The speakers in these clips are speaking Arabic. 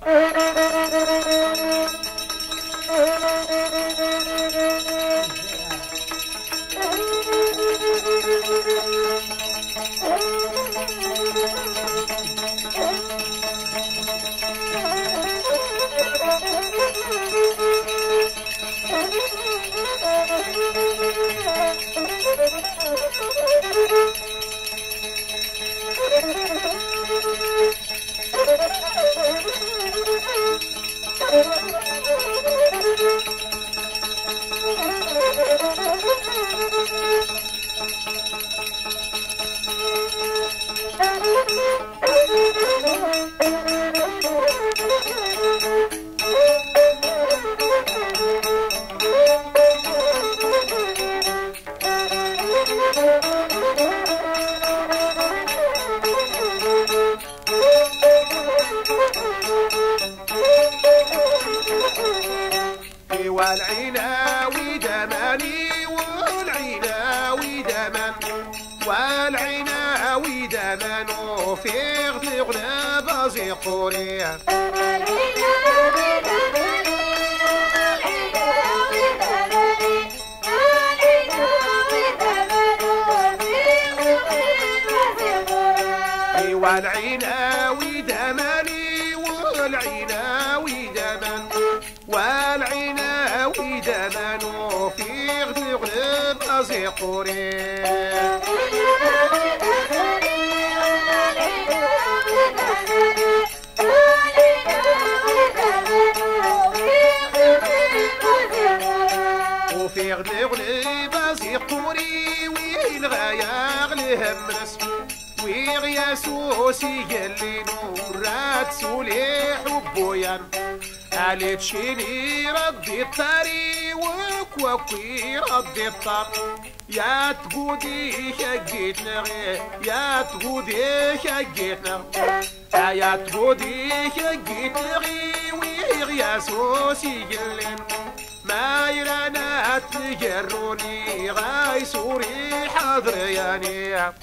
والعيناوي دماني والعيناوي دمان والعيناوي دمان وفي غلب زيقوري والعيناوي دماني والعيناوي دمان والعيناوي دمان وفي غلب أزيقوري وفي غلب أزيقوري وين غايا غلهم رسم ويغياسو سيجلي نورات سولي حبويا علي تشيني ردي الطاري وكوكوي ردي الطار يا تقودي شقيتنا يا تقودي شقيتنا يا تقودي شقيتنا ويغياسو سيجلي ما يرانا تجروني غاي سوري حاضر ياني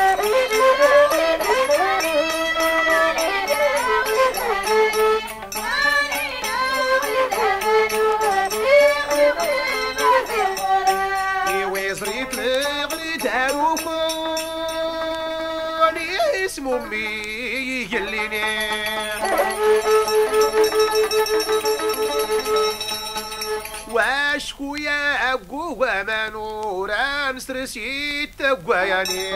وزريت لغلي داروكوني اسمو مي يجليني واشكو يا قوة منورا نسترسيت قوياني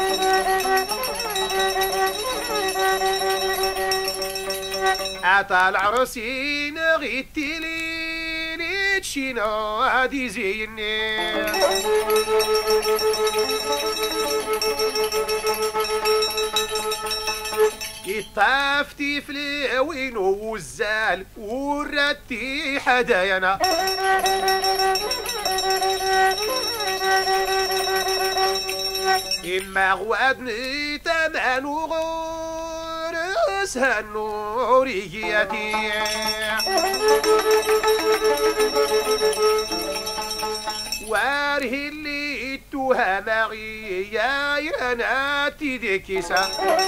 عطا العرسين غيتي لي تشينا هادي زيني طافتي في الوين وزال وراتي حدايانا إما غوادني تمان وغرس هالنورياتي واره اللي تهمغي يا يناتي ديكيسا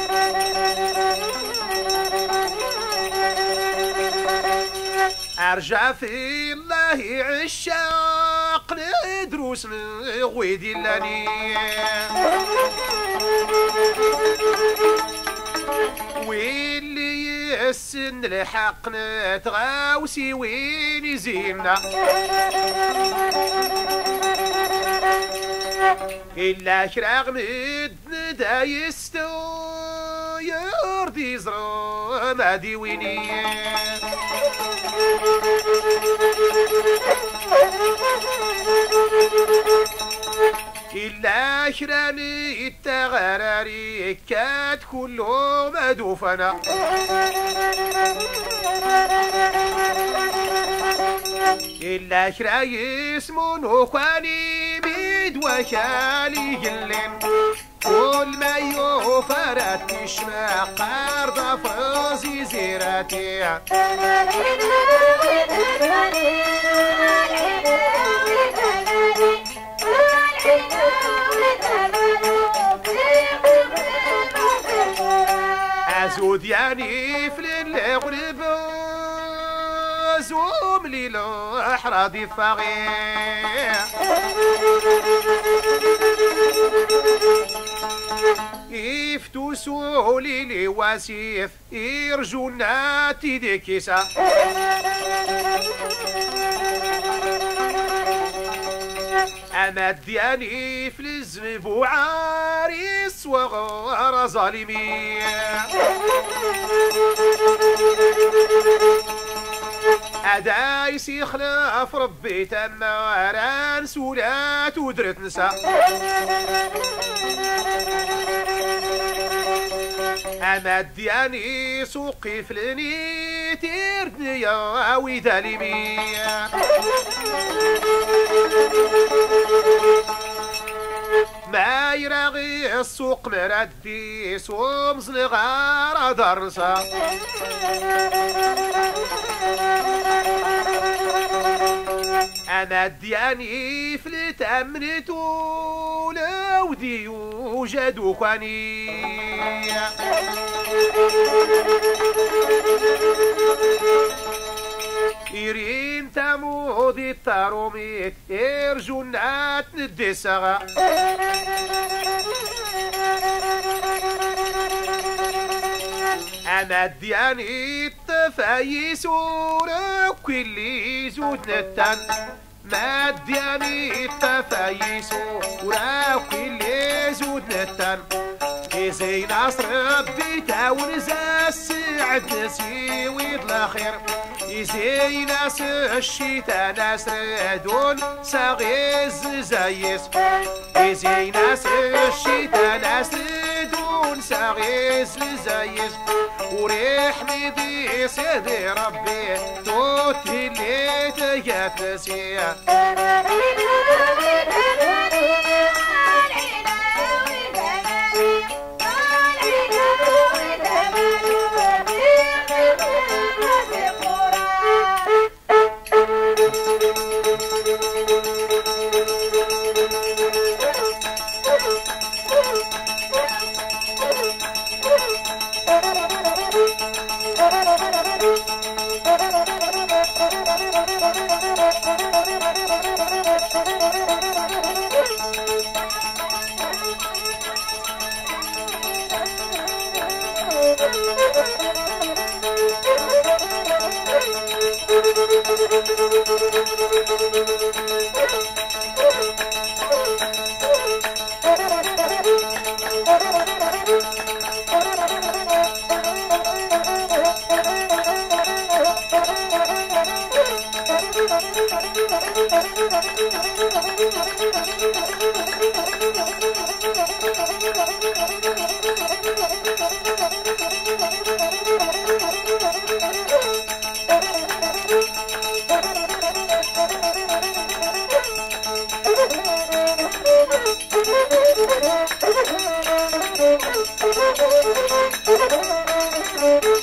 أرجع في الله عشاق ندروس نغويدي لاني واللي يسن الحق نتغاوسي وين يزينا إلا شراغ ندى يستو يرضي زرو ما ديويني إلا شراني التغراري كات كله مدوفنا إلا شراي اسمه نوخاني بيد وشالي جلين كل ما يوفرت تشمع قرض فوزي زيراتي ازود يعني في الغرب زوم لي الاحراضي فغير يفتو سولي لي واسيف يرجونا تيدي كيسا أما دياني في الزمب وعاريس وغار ظالمي أدايس يخلف ربي تماران سولات ودرت نسا أما دياني سوقي فلني تيردني يا ويداليمي ما يراغي السوق مردي سومز لغار درسا أنا دياني فلت أمنتو لو دي يوجد كواني إيرين تمودي التاروميت إرجونات ندسغا أنا دياني التفايس ورك اللي زود نتان ما دياني التفايس ورك اللي زود نتان زي ناس ربي تاونزا السعد نسيويد الأخير زي ناس الشتاء ناس ردون صغيز زايس زي ناس الشتاء ناس ردون صغيز زايس وريح ميدي سيدي ربي توتي اللي تجات نسيه Thank you.